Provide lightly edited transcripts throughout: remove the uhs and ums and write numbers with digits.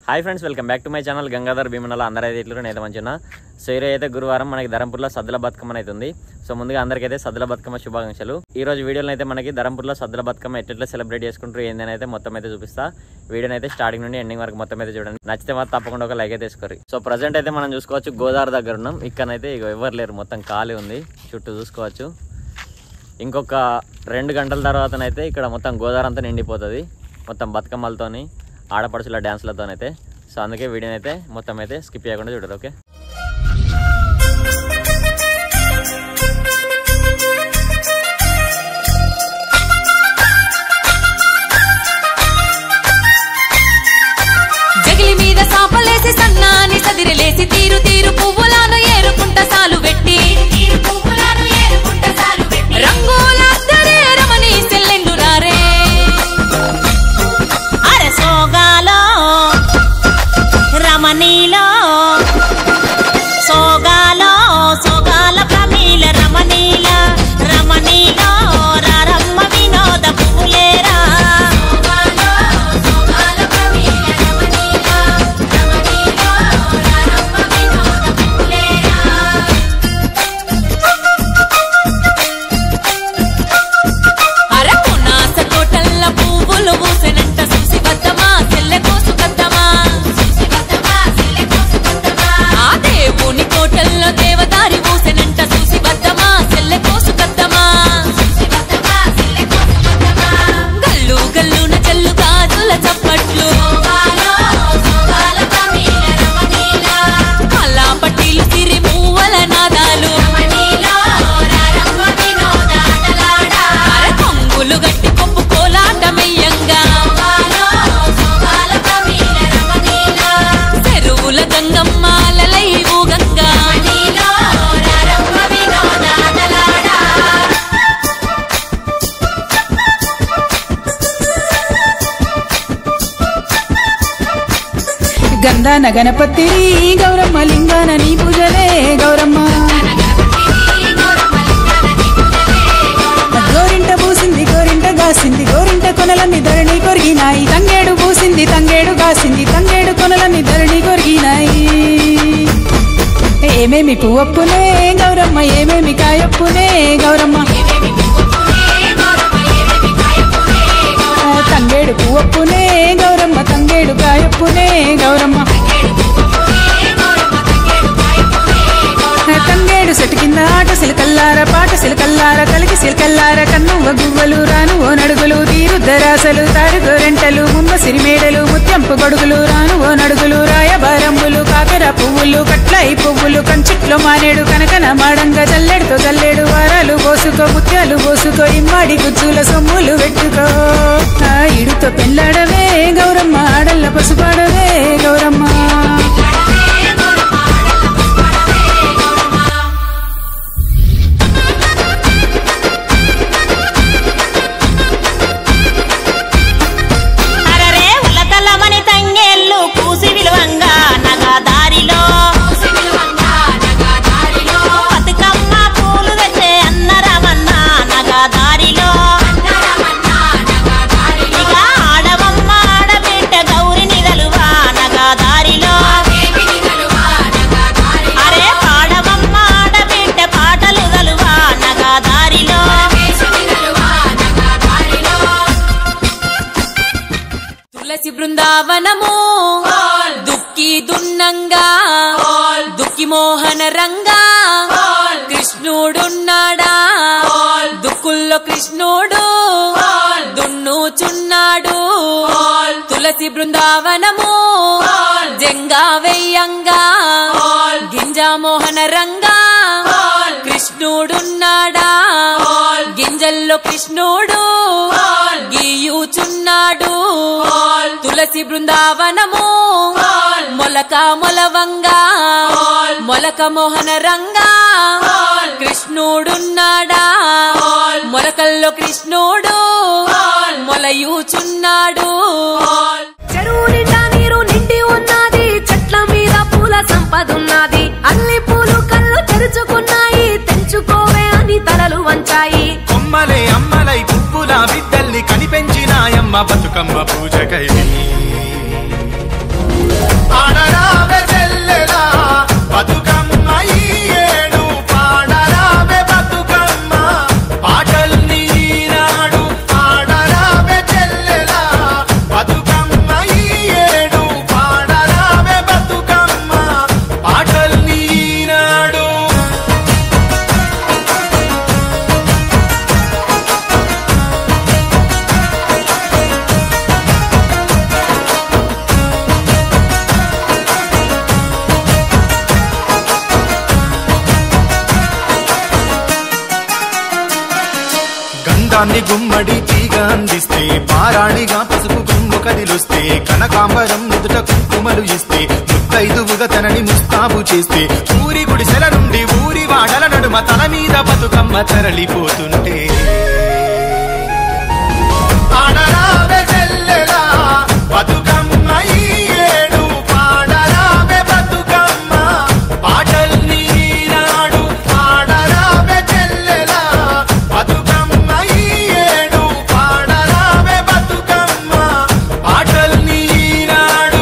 High friends welcome back to my channel Gangadhar भीमनला अंदर అయితే మంచినా సో ఈ రోజు అయితే గురువారం మనకి ధరంపూర్లో సద్దుల బతుకమ్మ అవుతుంది। సో ముందుగా అందరికైతే సద్దుల బతుకమ్మ శుభాకాంక్షలు। ఈ రోజు వీడియోలో అయితే మనకి ధరంపూర్లో సద్దుల బతుకమ్మ ఎట్లా సెలబ్రేట్ చేసుకుంటారు ఏందని అయితే మొత్తం అయితే చూపిస్తా। వీడియోని అయితే స్టార్టింగ్ నుండి ఎండింగ్ వరకు మొత్తం అయితే చూడండి, నచ్చితే మాత్రం తప్పకుండా ఒక లైక్ అయితే వేసుకోండి। సో ప్రజెంట్ అయితే మనం చూసుకోవచ్చు గోదావరి దగ్గర ఉన్నాం, ఇక్కడైతే ఎవరు లేరు, మొత్తం ఖాళీ ఉంది, చుట్టూ చూసుకోవచ్చు। ఇంకొక 2 గంటల తర్వాతనైతే ఇక్కడ మొత్తం గోదావరి అంతా నిండిపోతుంది, మొత్తం బతుకమ్మలతోని ఆడపడుచుల డ్యాన్స్లతోనైతే। సో అందుకే వీడియోని అయితే మొత్తం అయితే స్కిప్ చేయకుండా చూడరు, ఓకే। జగిలి మీద సాపలేసి సన్నాని సదిరిలేసి తీరు తీరు పువ్వులను ఏరుకుంట సాలు పెట్టి రంగుల రమణి సెల్లెండు రారే అరే సోగాలో రమణీలో సోగాలో సోగాల ప్రమీల రమణీల రమణీలో రారమ్మ వినోద పువ్వులేరా గంధాన గణపతి గౌరమ్మ లింగాన నీ పూజలే గౌరమ్మ గోరింట పూసింది గోరింట గాసింది గోరింట కొనలన్నీ ధరణి కొరిగినాయి తంగేడు పూసింది తంగేడు గాసింది తంగేడు కొనలన్నీ ధరణి కొరిగినాయి ఏమేమి పువ్వప్పునే గౌరమ్మ ఏమేమి కాయప్పునే గౌరమ్మ తంగేడు పువ్వప్పునే గౌరమ్మ తంగేడు కాయప్పునే గౌరమ్మ తంగేడు సెటు కింద ఆట సిలకల్లార పాట సిలకల్లార కలికి సిలకల్లార కన్నువ గువ్వలు రాను ఓ నడుగులు తీరుద్దరాసలు తారు గోరెంటలు ముమ్మ సిరిమేడలు ముత్యంపు గొడుగులు రాను ఓ నడుగులు రాయబారంబులు కాకర పువ్వులు కట్లయి పువ్వులు కంచిట్లో మానేడు కనకన మాడంగా జల్లెడుతో జల్లెడు వారాలు పోసుకో ముత్యాలు పోసుకో ఇమ్మాడి గుజ్జుల సొమ్ములు పెట్టుకో ఇడుతో పెళ్ళాడవే గౌరమ్మ ఆడల్ల పసుపాడవే గౌరమ్మ బృందావనము దుక్కి దున్నంగా దుక్కి మోహన రంగా కృష్ణుడున్నాడా దుక్కుల్లో కృష్ణుడు దున్నుచున్నాడు తులసి బృందావనము జంగా వెయ్యంగా గింజ మోహన రంగా కృష్ణుడున్నాడా గింజల్లో కృష్ణుడు గీయుచున్నాడు తులసి బృందావనము మొలక మొలవంగా మొలక మోహన రంగా కృష్ణుడున్నాడా మొలకల్లో కృష్ణుడు మొలయుచున్నాడు చెరువు నిండా నీరు నిండి ఉన్నది చెట్ల మీద పూల సంపదున్నది అన్ని పూలు కళ్ళు తెరుచుకున్నాయి తెంచుకోవే అని తలలు వంచాయి కొమ్మలే అమ్మలై పువ్వుల బిడ్డల్ని కనిపెంచినాయమ్మ బతుకమ్మ పూజకై పథకాన్ని గుమ్మడి తీగ అందిస్తే పారాణిగా పసుపు కొంగు కదిలొస్తే కనకాంబరం నుదుట కుంకుమలు ఇస్తే ముత్తైదువుగా తనని ముస్తాబు చేస్తే ఊరి గుడిసెల నుండి ఊరి వాడల నడుమ తల మీద బతుకమ్మ తరలిపోతుంటే ఆడరావే చెల్లెలా బతుకమ్మ ఈ ఏడు పాడరావే బతుకమ్మ పాటల్ని నాడు పాడరావే చెల్లెలా బతుకమ్మ ఈ ఏడు పాడరావే బతుకమ్మ పాటల్ని నాడు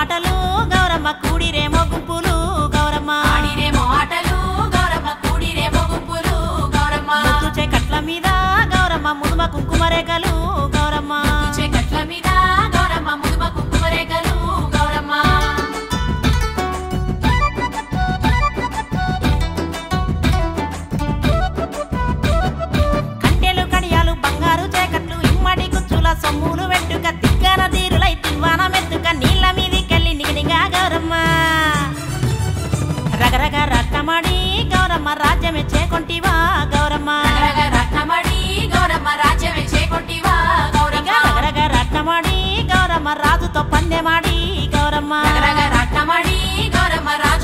ఆటలు గౌరమ్మ కూడిరేమో గుంపులు గౌరమ్మ ఆడిరేమో ఆటలు గౌరమ్మ కూడిరేమో గుంపులు గౌరమ్మ ముద్దుచే కట్ల మీద గౌరమ్మ ముదుమ కుంకుమ రేఖలు గౌరమ్మ ముద్దుచే కట్ల మీద గౌరమ్మ ముదుమ కుంకుమ రేఖలు గౌరమ్మ కంటెలు కడియాలు బంగారు చేకట్లు ఇమ్మడి గుచ్చుల సొమ్ములు వెట్టుక తిక్కన తీరులై తివ్వాన మెత్తుక నీళ్ళ మీదికెళ్ళి నిగినిగా గౌరమ్మ రగరగ రట్టమడి గౌరమ్మ రాజ్యమే చేకొంటివా గౌరమ్మ రగరగ రత్నమడి గౌరమ్మ రాజ్యమే చేకొంటివా గౌరమ్మ రగరగ రట్టమడి గౌరమ్మ రాజుతో పందెమాడి గౌరమ్మ రగరగ రత్నమడి గౌరమ్మ రాజు